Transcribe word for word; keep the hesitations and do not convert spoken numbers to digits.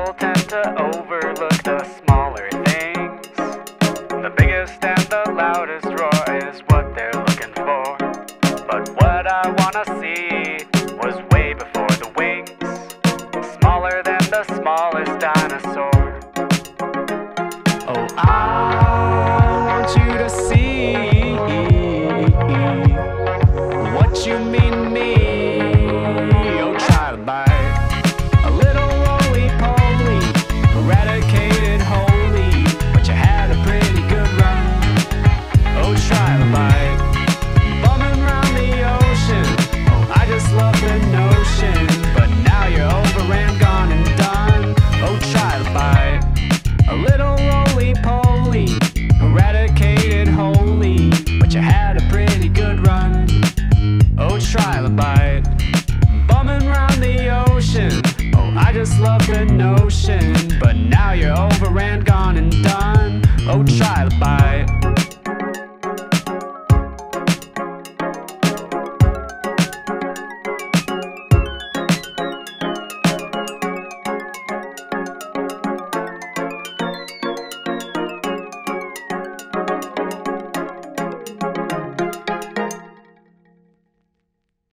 people tend to overlook the smaller things. The biggest and the loudest roar is what they're looking for. But what I wanna see was way before the wings, smaller than the smallest dinosaur. Oh, I want you to see what you mean to me. Oh, trilobite, a little roly-poly, eradicated wholly, but you had a pretty good run. Oh, trilobite, bumming round the ocean. Oh, I just love the notion, but now you're over and gone and done. Oh, trilobite, a little roly-poly, eradicated wholly, but you had a pretty good run. Oh, trilobite, bumming round the ocean. Oh, I just love the notion, but now you're over and gone and done. Oh, trilobite.